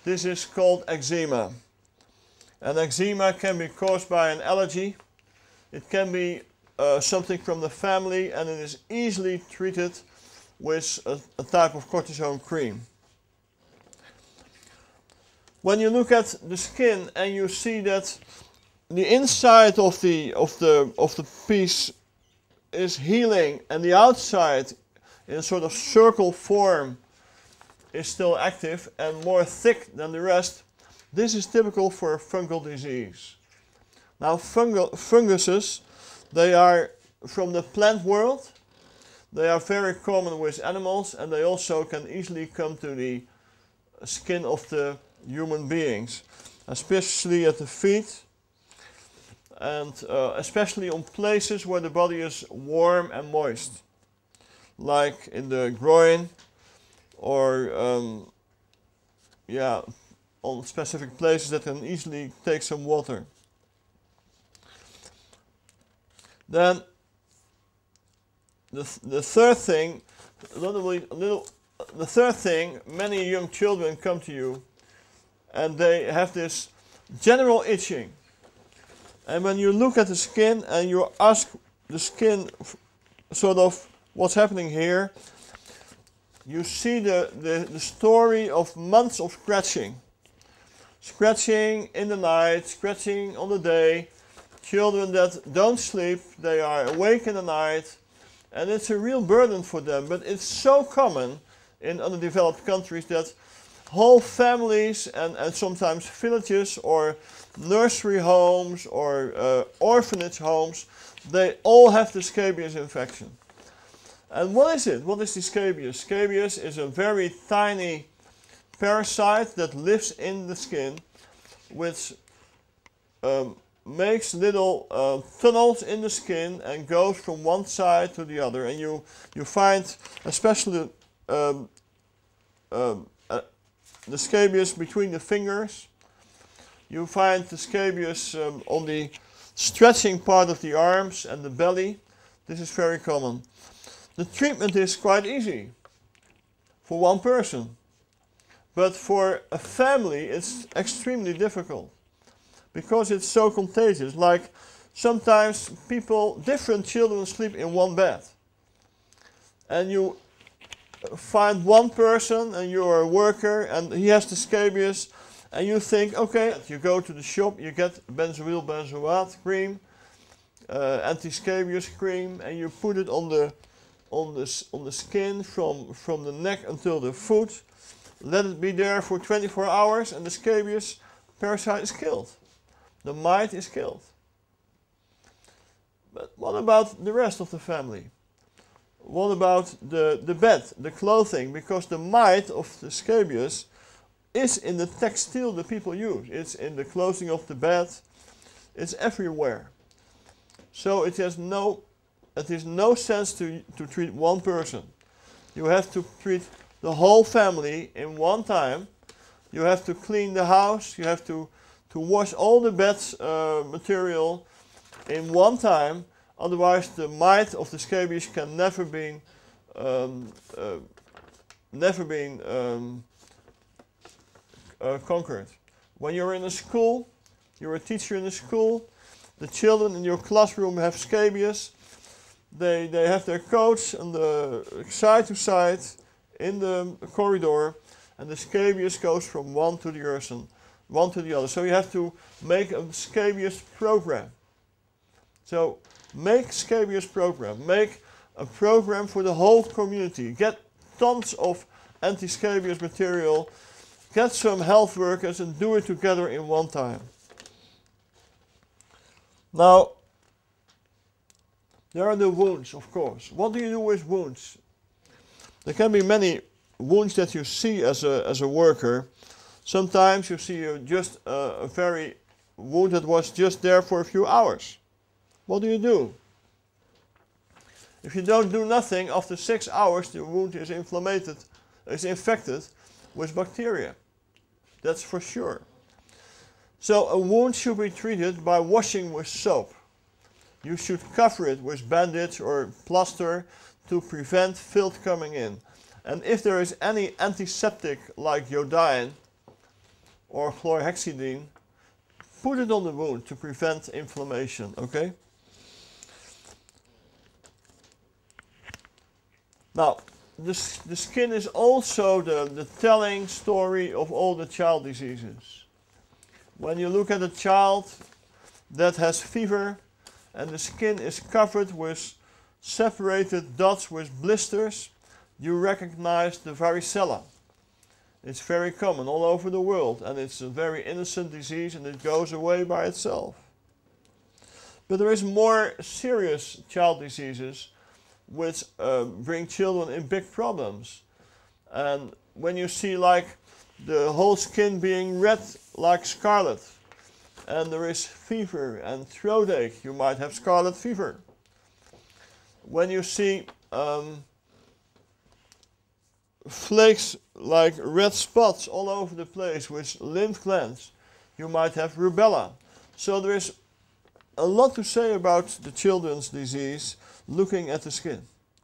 This is called eczema. And eczema can be caused by an allergy. It can be something from the family, and it is easily treated with a type of cortisone cream. When you look at the skin and you see that the inside of the piece is healing and the outside in a sort of circle form is still active and more thick than the rest, this is typical for a fungal disease. Now funguses, they are from the plant world. They are very common with animals, and they also can easily come to the skin of the human beings, especially at the feet, and especially on places where the body is warm and moist, like in the groin, or on specific places that can easily take some water. Then the third thing, many young children come to you and they have this general itching. And when you look at the skin and you ask the skin sort of what's happening here, you see the story of months of scratching. Scratching in the night, scratching on the day. Children that don't sleep, they are awake in the night, and it's a real burden for them. But it's so common in underdeveloped countries that whole families and sometimes villages or nursery homes or orphanage homes, they all have the scabies infection. And what is it? What is the scabies? Scabies is a very tiny parasite that lives in the skin, which makes little tunnels in the skin and goes from one side to the other. And you find especially the scabies between the fingers. You find the scabies on the stretching part of the arms and the belly. This is very common. The treatment is quite easy for one person, but for a family it's extremely difficult because it's so contagious. Like sometimes different children sleep in one bed, and you find one person and you're a worker and he has the scabies, and you think, okay, you go to the shop, you get benzoyl benzoate cream, anti-scabies cream, and you put it on the skin from the neck until the foot. Let it be there for 24 hours and the scabies parasite is killed. The mite is killed. But what about the rest of the family? What about the bed, the clothing? Because the mite of the scabies is in the textile that people use. It's in the clothing of the bed. It's everywhere. So it is no sense to treat one person. You have to treat the whole family in one time. You have to clean the house. You have to wash all the bed material in one time. Otherwise, the mite of the scabies can never be conquered. When you're in a school, you're a teacher in a school. The children in your classroom have scabies. They have their coats on the side to side in the corridor, and the scabies goes from one to the other. So you have to make a scabies program. So make scabies program. Make a program for the whole community. Get tons of anti-scabies material. Get some health workers and do it together in one time. Now, there are the wounds, of course. What do you do with wounds? There can be many wounds that you see as a worker. Sometimes you see just a very wound that was just there for a few hours. What do you do? If you don't do nothing, after 6 hours the wound is infected with bacteria. That's for sure. So a wound should be treated by washing with soap. You should cover it with bandage or plaster to prevent filth coming in. And if there is any antiseptic like iodine, or chlorhexidine, put it on the wound to prevent inflammation, okay? Now, the skin is also the telling story of all the child diseases. When you look at a child that has fever and the skin is covered with separated dots with blisters, you recognize the varicella. It's very common all over the world, and it's a very innocent disease, and it goes away by itself. But there is more serious child diseases which bring children in big problems. And when you see like the whole skin being red like scarlet, and there is fever and throat ache, you might have scarlet fever. When you see flakes like red spots all over the place with lymph glands, you might have rubella. So there is a lot to say about the children's disease looking at the skin.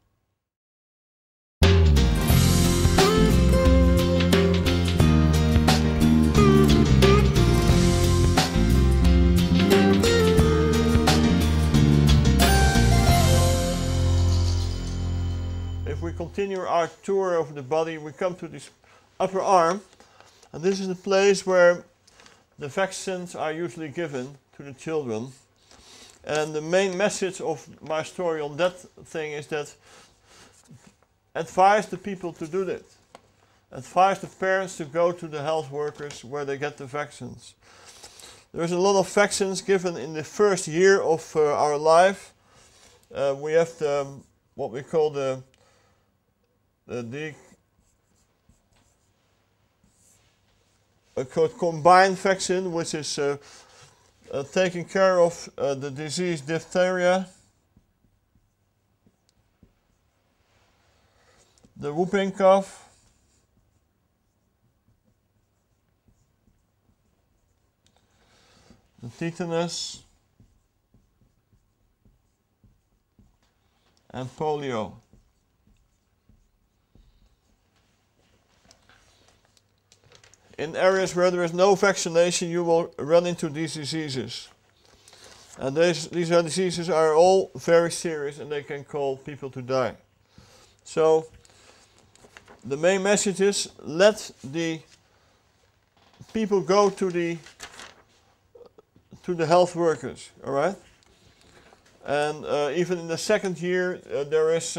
If we continue our tour of the body, we come to this upper arm, and this is the place where the vaccines are usually given to the children. And the main message of my story on that thing is that advise the people to do that. Advise the parents to go to the health workers where they get the vaccines. There's a lot of vaccines given in the first year of our life. We have what we call the combined vaccine, which is taking care of the disease diphtheria, the whooping cough, the tetanus, and polio. In areas where there is no vaccination, you will run into these diseases. And these diseases are all very serious, and they can cause people to die. So the main message is, let the people go to the health workers, all right? And even in the second year, there is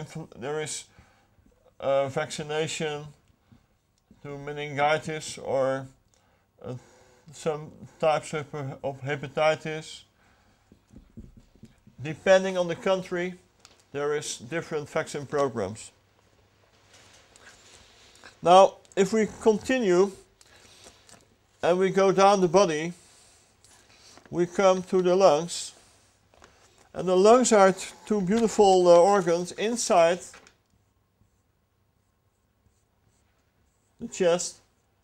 vaccination to meningitis or some types of hepatitis. Depending on the country, there is different vaccine programs. Now, if we continue and we go down the body, we come to the lungs. And the lungs are two beautiful organs inside the chest.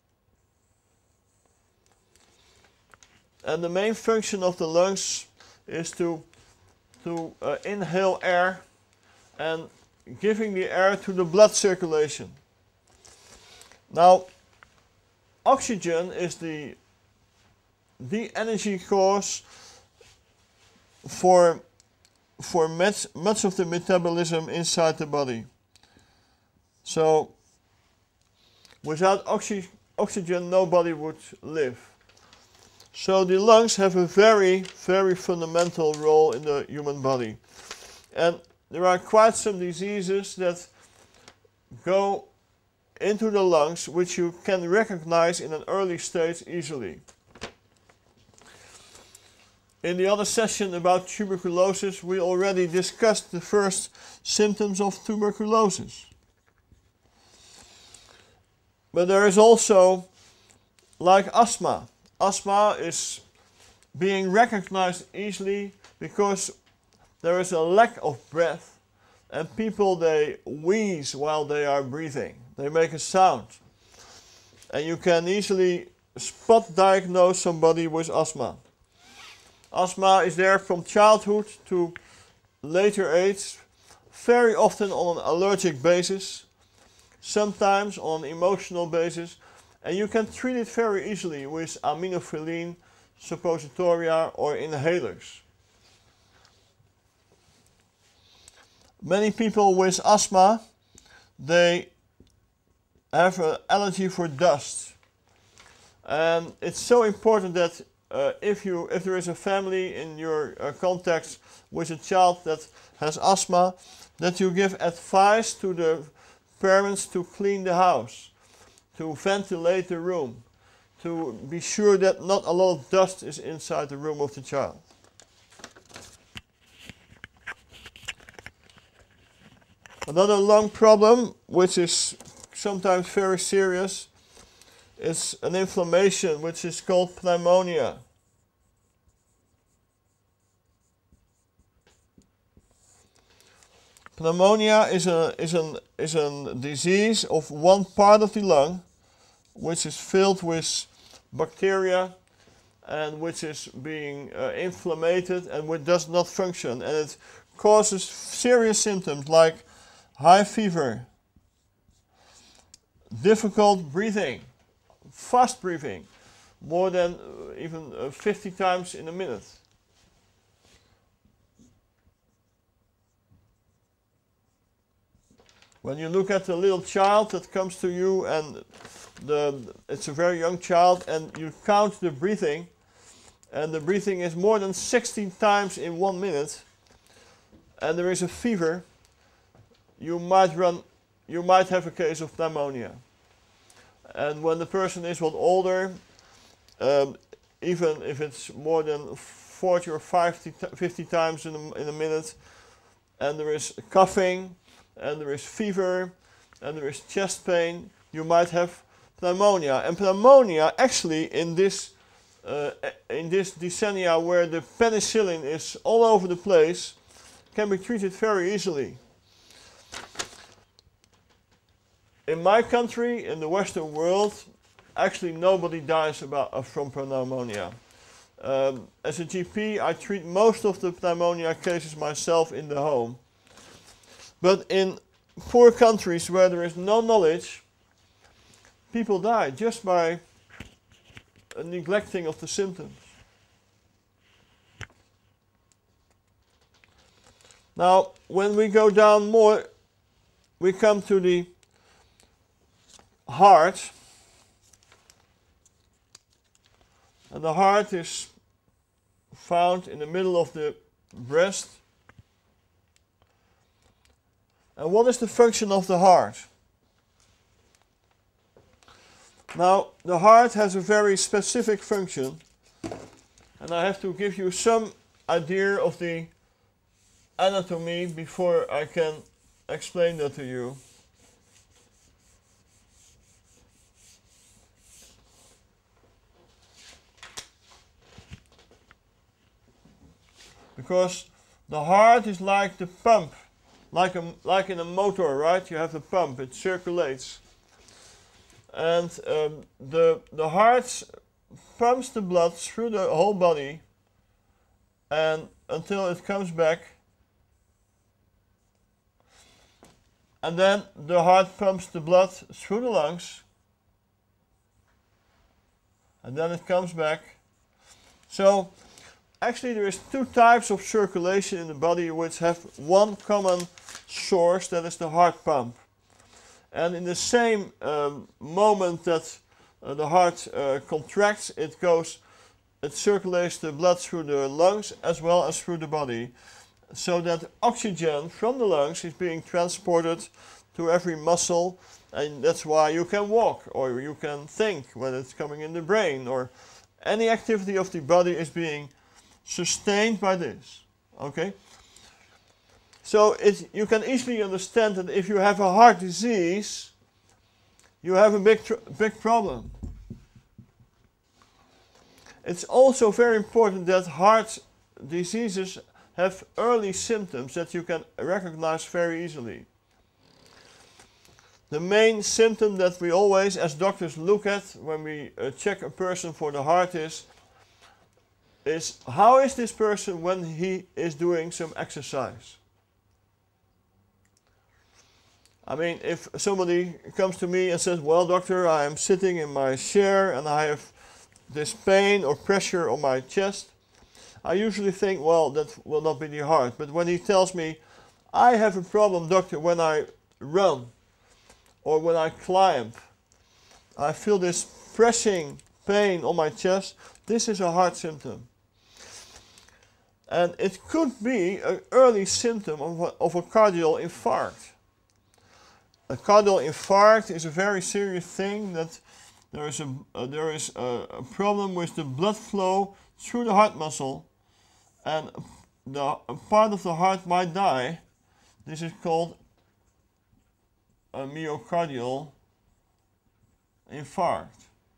And the main function of the lungs is to inhale air and giving the air to the blood circulation. Now, oxygen is the energy cause for much of the metabolism inside the body. So without oxygen, nobody would live. So the lungs have a very, very fundamental role in the human body. And there are quite some diseases that go into the lungs, which you can recognize in an early stage easily. In the other session about tuberculosis, we already discussed the first symptoms of tuberculosis. But there is also, like asthma. Asthma is being recognized easily because there is a lack of breath, and people, they wheeze while they are breathing. They make a sound. And you can easily spot diagnose somebody with asthma. Asthma is there from childhood to later age, very often on an allergic basis, sometimes on an emotional basis, And you can treat it very easily with aminophylline, suppositoria, or inhalers. Many people with asthma, they have an allergy for dust. And it's so important that if there is a family in your context with a child that has asthma, that you give advice to the parents to clean the house, to ventilate the room, to be sure that not a lot of dust is inside the room of the child. Another lung problem, which is sometimes very serious, is an inflammation which is called pneumonia. Pneumonia is a disease of one part of the lung which is filled with bacteria and which is being inflamed and which does not function, and it causes serious symptoms like high fever, difficult breathing, fast breathing, more than even 50 times in a minute. When you look at the little child that comes to you and it's a very young child and you count the breathing, and the breathing is more than 16 times in 1 minute, and there is a fever, you might have a case of pneumonia. And when the person is what older, even if it's more than 40 or 50 times in a minute, and there is coughing, and there is fever, and there is chest pain, you might have pneumonia. And pneumonia, actually, in this decennia where the penicillin is all over the place, can be treated very easily. In my country, in the Western world, actually nobody dies from pneumonia. As a GP, I treat most of the pneumonia cases myself in the home. But in poor countries where there is no knowledge, people die just by a neglecting of the symptoms. Now, when we go down more, we come to the heart. And the heart is found in the middle of the breast. And what is the function of the heart? Now, the heart has a very specific function, and I have to give you some idea of the anatomy before I can explain that to you. Because the heart is like the pump, like in a motor, right? You have the pump, it circulates. And the heart pumps the blood through the whole body and until it comes back. And then the heart pumps the blood through the lungs. And then it comes back. So actually there is two types of circulation in the body which have one common source, that is the heart pump. And in the same moment that the heart contracts, it circulates the blood through the lungs as well as through the body, so that oxygen from the lungs is being transported to every muscle, and that's why you can walk or you can think when it's coming in the brain, or any activity of the body is being sustained by this. Okay? So you can easily understand that if you have a heart disease, you have a big problem. It's also very important that heart diseases have early symptoms that you can recognize very easily. The main symptom that we always, as doctors, look at when we check a person for the heart is how is this person when he is doing some exercise? I mean, if somebody comes to me and says, well, doctor, I am sitting in my chair and I have this pain or pressure on my chest, I usually think, well, that will not be the heart. But when he tells me, I have a problem, doctor, when I run or when I climb, I feel this pressing pain on my chest, this is a heart symptom. And it could be an early symptom of a cardiac infarct. A cardiac infarct is a very serious thing, that there is a problem with the blood flow through the heart muscle, and a part of the heart might die. This is called a myocardial infarct.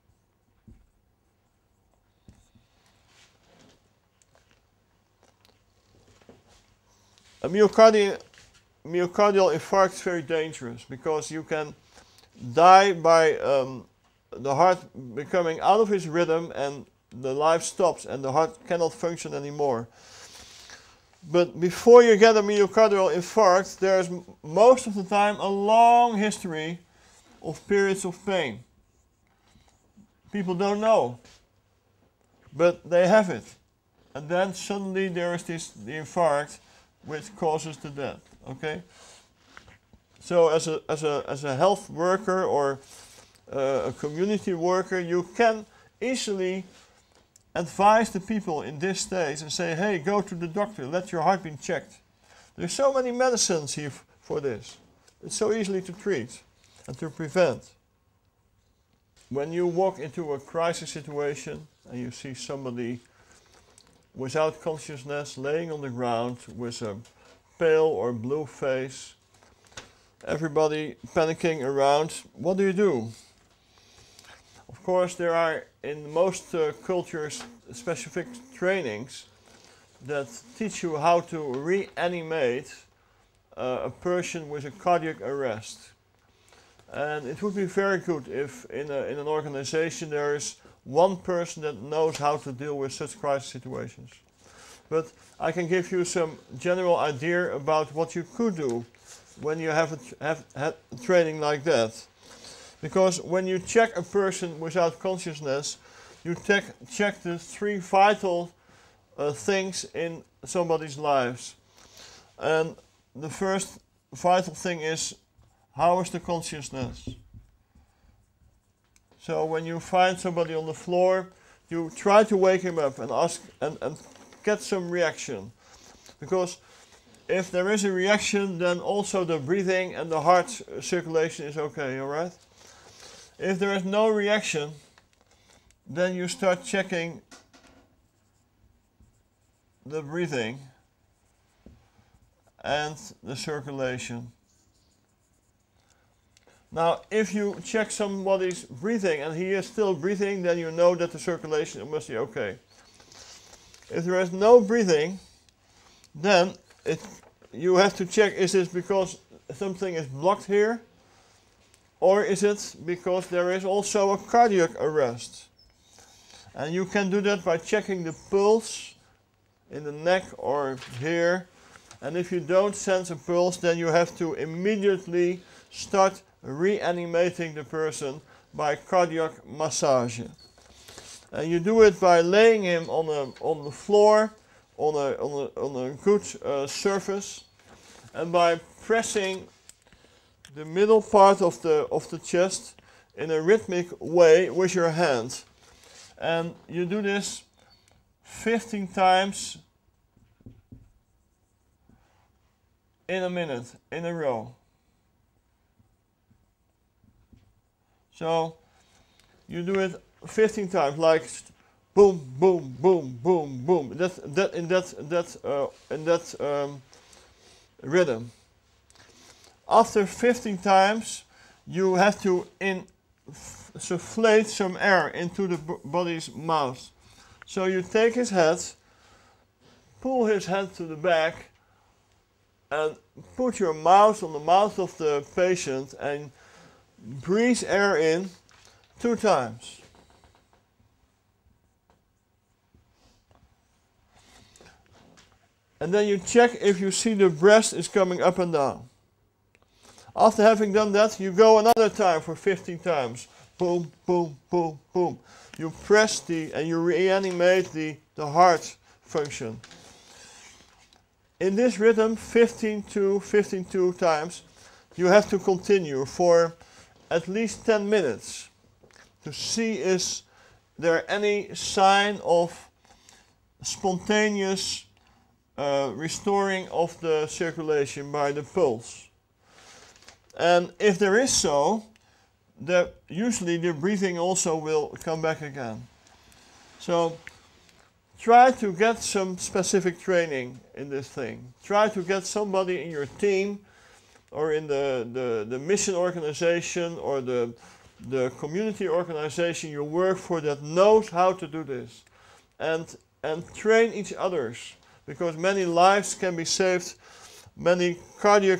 A myocardial infarct is very dangerous because you can die by the heart becoming out of its rhythm and the life stops and the heart cannot function anymore. But before you get a myocardial infarct, there's most of the time a long history of periods of pain. People don't know, but they have it. And then suddenly there is the infarct which causes the death. Okay? So as a health worker or a community worker, you can easily advise the people in this stage and say, hey, go to the doctor, let your heart be checked. There's so many medicines here for this. It's so easily to treat and to prevent. When you walk into a crisis situation and you see somebody without consciousness laying on the ground with a pale or blue face, everybody panicking around, what do? Of course, there are in most cultures specific trainings that teach you how to reanimate a person with a cardiac arrest. And it would be very good if in an organization there is one person that knows how to deal with such crisis situations. But I can give you some general idea about what you could do when you have a training like that. Because when you check a person without consciousness, you check the three vital things in somebody's lives. And the first vital thing is, how is the consciousness? So when you find somebody on the floor, you try to wake him up and ask and get some reaction. Because if there is a reaction, then also the breathing and the heart circulation is okay, alright? If there is no reaction, then you start checking the breathing and the circulation. Now, if you check somebody's breathing and he is still breathing, then you know that the circulation must be okay. If there is no breathing, then you have to check, is this because something is blocked here? Or is it because there is also a cardiac arrest? And you can do that by checking the pulse in the neck or here. And if you don't sense a pulse, then you have to immediately start reanimating the person by cardiac massage. And you do it by laying him on the floor, on a good surface, and by pressing the middle part of the chest in a rhythmic way with your hand. And you do this 15 times in a minute, in a row. So you do it 15 times, like boom, boom, boom, boom, boom. In that rhythm. After 15 times, you have to insufflate some air into the body's mouth. So you take his head, pull his head to the back, and put your mouth on the mouth of the patient and breathe air in 2 times. And then you check if you see the breast is coming up and down. After having done that, you go another time for 15 times. Boom, boom, boom, boom. You press and you reanimate the heart function. In this rhythm, 15-2 times, you have to continue for at least 10 minutes to see is there any sign of spontaneous restoring of the circulation by the pulse. And if there is so, usually the breathing also will come back again. So try to get some specific training in this thing. Try to get somebody in your team or in the mission organization or the community organization you work for that knows how to do this. And train each others, because many lives can be saved. Many cardiac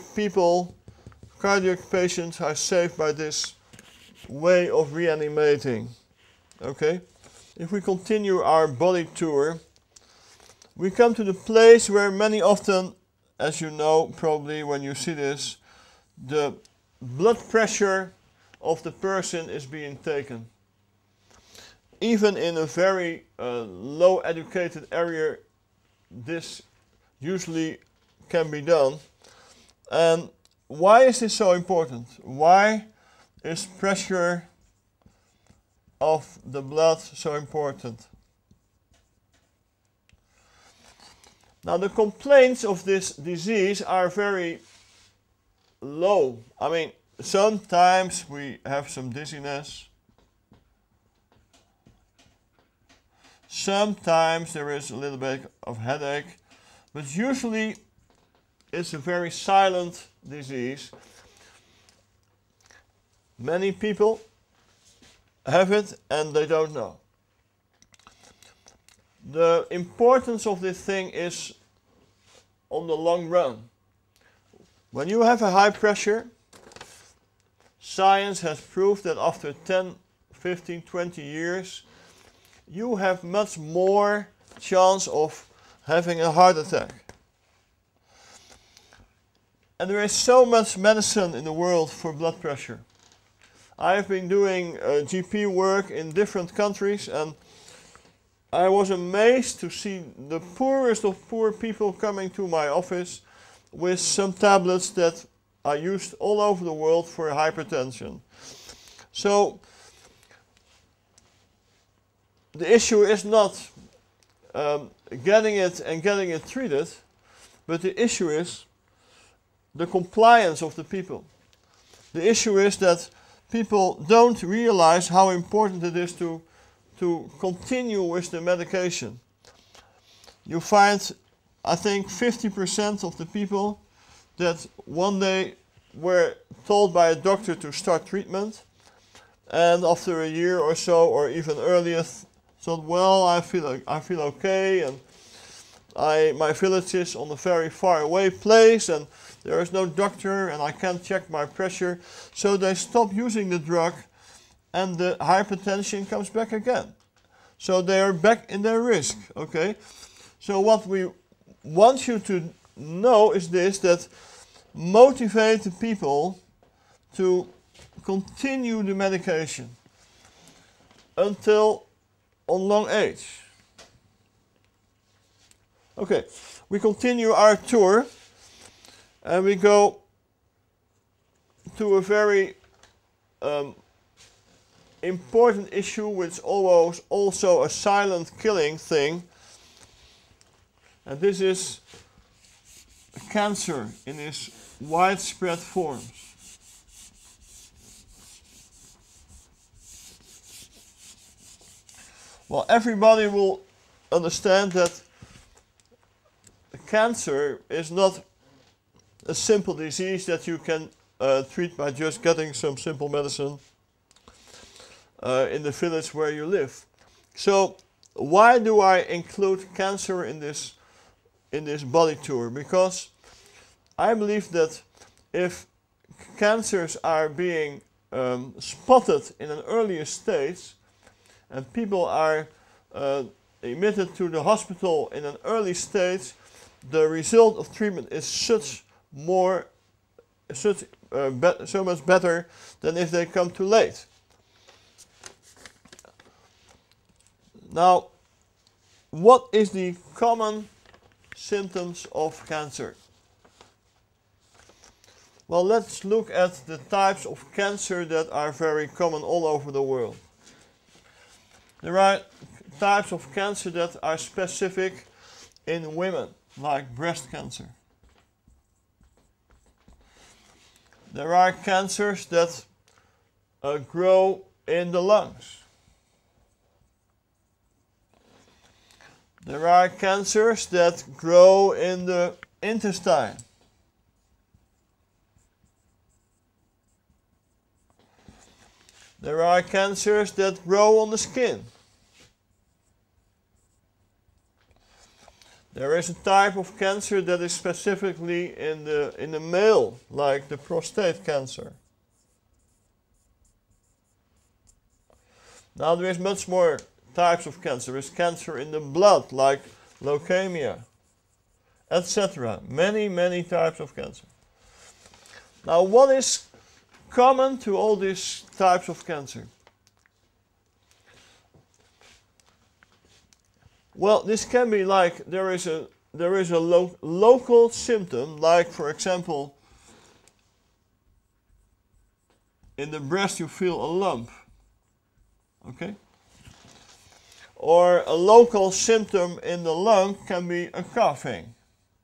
patients are saved by this way of reanimating. Okay? If we continue our body tour, we come to the place where many often, as you know probably when you see this, the blood pressure of the person is being taken. Even in a very low educated area, this usually can be done. And why is this so important? Why is pressure of the blood so important? Now, the complaints of this disease are very low. I mean, sometimes we have some dizziness. Sometimes there is a little bit of headache, but usually it's a very silent disease. Many people have it and they don't know. The importance of this thing is on the long run. When you have a high pressure, science has proved that after 10, 15, 20 years, you have much more chance of having a heart attack. And there is so much medicine in the world for blood pressure. I have been doing GP work in different countries, and I was amazed to see the poorest of poor people coming to my office with some tablets that are used all over the world for hypertension. So the issue is not getting it treated, but the issue is the compliance of the people. The issue is that people don't realize how important it is to continue with the medication. You find, I think, 50% of the people that one day were told by a doctor to start treatment, and after a year or so, or even earlier, thought, well, I feel okay, and my village is on a very far away place, and there is no doctor, and I can't check my pressure. So they stop using the drug, and the hypertension comes back again. So they are back in their risk, okay? So what we want you to know is this, that motivate the people to continue the medication until on long age. Okay, we continue our tour and we go to a very important issue, which always also a silent killing thing, and this is cancer in its widespread forms. Well, everybody will understand that cancer is not a simple disease that you can treat by just getting some simple medicine in the village where you live. So why do I include cancer in this body tour? Because I believe that if cancers are being spotted in an earlier stage, and people are admitted to the hospital in an early stage, the result of treatment is so much better than if they come too late. Now, what is the common symptoms of cancer? Well, let's look at the types of cancer that are very common all over the world. There are types of cancer that are specific in women, like breast cancer. There are cancers that grow in the lungs. There are cancers that grow in the intestine. There are cancers that grow on the skin. There is a type of cancer that is specifically in the male, like the prostate cancer. Now there is much more types of cancer. There is cancer in the blood, like leukemia, etc. Many, many types of cancer. Now what is common to all these types of cancer? Well, this can be like there is a local symptom, like for example, in the breast you feel a lump, okay? Or a local symptom in the lung can be a coughing,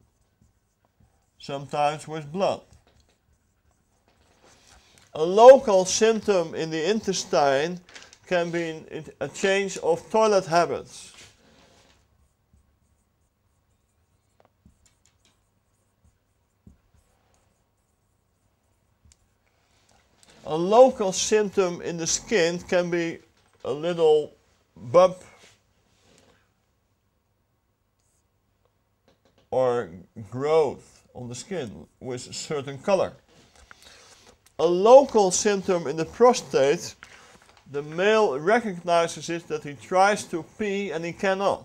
sometimes with blood. A local symptom in the intestine can be a change of toilet habits. A local symptom in the skin can be a little bump or growth on the skin with a certain color. A local symptom in the prostate, the male recognizes it that he tries to pee and he cannot.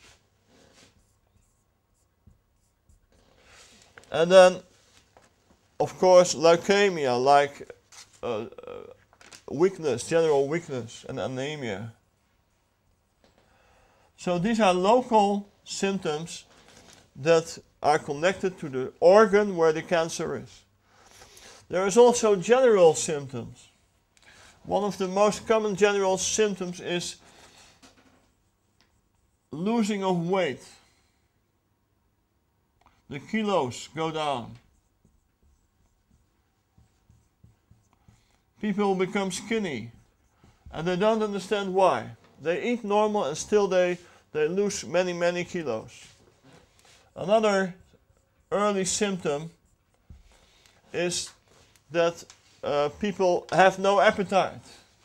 And then, of course, leukemia, like weakness, general weakness and anemia. So these are local symptoms that are connected to the organ where the cancer is. There is also general symptoms. One of the most common general symptoms is losing of weight. The kilos go down. People become skinny and they don't understand why. They eat normal and still they lose many, many kilos. Another early symptom is that people have no appetite.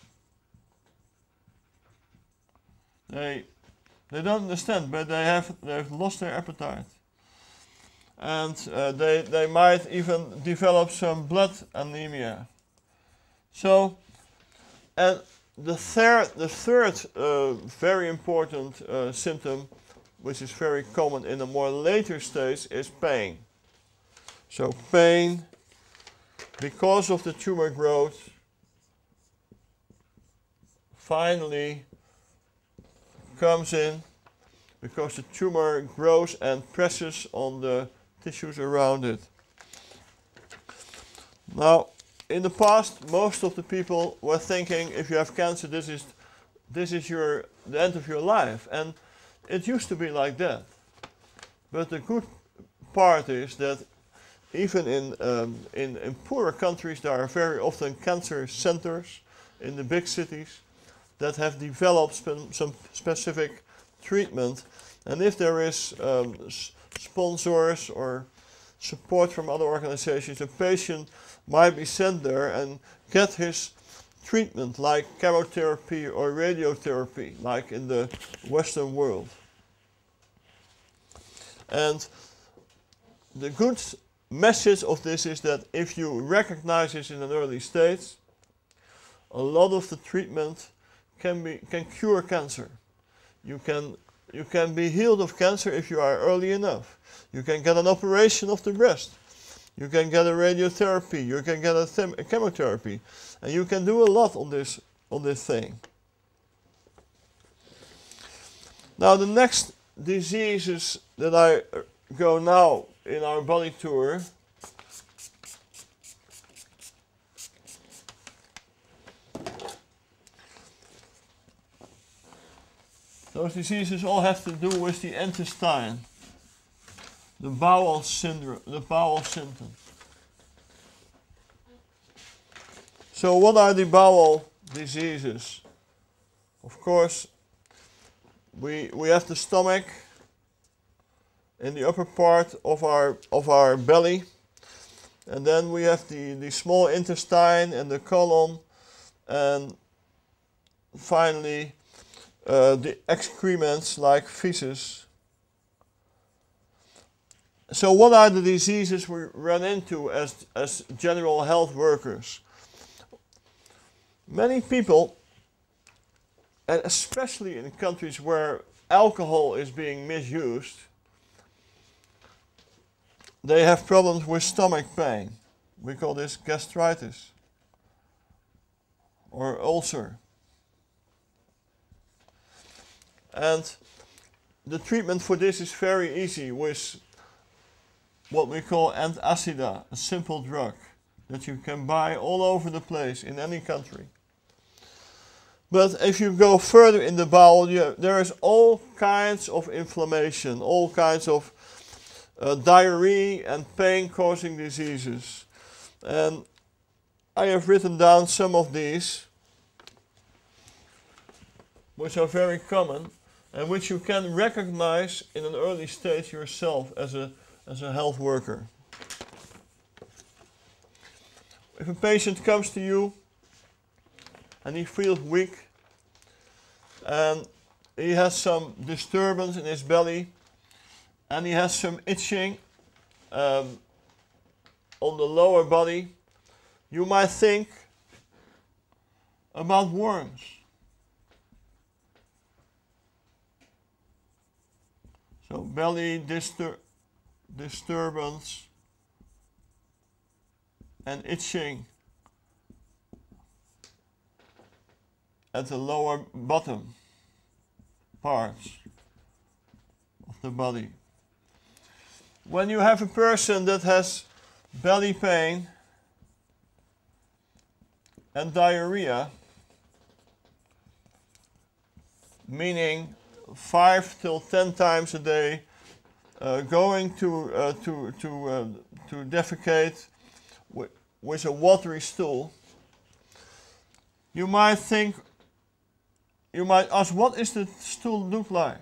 They don't understand, but they've lost their appetite. And they might even develop some blood anemia. So, and the third very important symptom, which is very common in a more later stage, is pain. So pain, because of the tumor growth, finally comes in because the tumor grows and presses on the tissues around it. Now, in the past, most of the people were thinking, if you have cancer, this is the end of your life, and it used to be like that. But the good part is that even in poorer countries, there are very often cancer centers in the big cities that have developed some specific treatment. And if there is sponsors or support from other organizations, a patient might be sent there and get his treatment, like chemotherapy or radiotherapy, like in the Western world. And the good message of this is that if you recognize this in an early stage, a lot of the treatment can cure cancer. You can be healed of cancer if you are early enough. You can get an operation of the breast. You can get a radiotherapy, you can get a chemotherapy, and you can do a lot on this thing. Now the next diseases that I go now in our body tour those diseases all have to do with the intestine, the bowel syndrome, the bowel symptoms. So what are the bowel diseases? Of course, we have the stomach in the upper part of our belly, and then we have the small intestine and the colon, and finally the excrements like feces. So what are the diseases we run into as general health workers? Many people, and especially in countries where alcohol is being misused, they have problems with stomach pain. We call this gastritis or ulcer. And the treatment for this is very easy with what we call antacida, a simple drug that you can buy all over the place in any country. But if you go further in the bowel, there is all kinds of inflammation, all kinds of diarrhea and pain-causing diseases. And I have written down some of these, which are very common, and which you can recognize in an early stage yourself as a health worker. If a patient comes to you and he feels weak and he has some disturbance in his belly and he has some itching on the lower body, you might think about worms. So belly disturbance and itching at the lower bottom parts of the body. When you have a person that has belly pain and diarrhea, meaning 5 till 10 times a day, going to defecate with a watery stool, you might ask, what is the stool look like?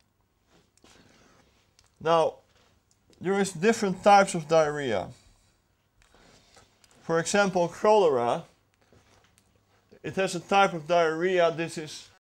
Now, there is different types of diarrhea. For example, cholera, it has a type of diarrhea. This is